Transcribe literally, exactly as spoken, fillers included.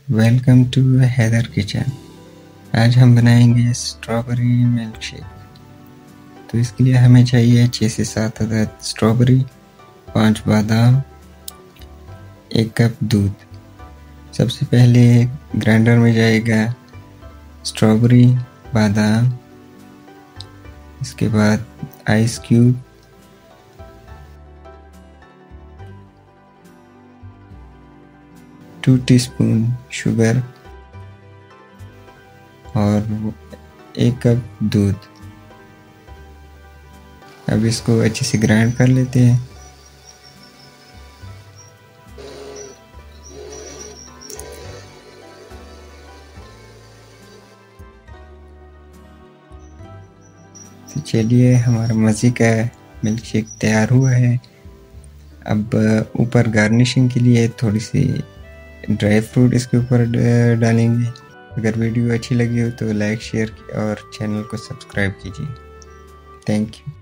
Welcome to Haider kitchen. आज हम बनाएंगे स्ट्रॉबेरी मिल्क शेक। तो इसके लिए हमें चाहिए छः से सात अदद स्ट्रॉबेरी, पाँच बादाम, एक कप दूध। सबसे पहले ग्राइंडर में जाएगा स्ट्रॉबेरी, बादाम, इसके बाद ice cube, two teaspoon sugar और एक कप दूध। अब इसको अच्छे से ग्राइंड कर लेते हैं। तो चलिए, हमारा मज़े का मिल्क शेक तैयार हुआ है। अब ऊपर गार्निशिंग के लिए थोड़ी सी ड्राई फ्रूट इसके ऊपर डालेंगे। अगर वीडियो अच्छी लगी हो तो लाइक, शेयर और चैनल को सब्सक्राइब कीजिए। Thank you.